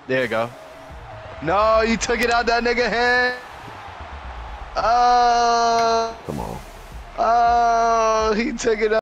There you go. No, you took it out that nigga head. Oh, Come on. oh, he took it out.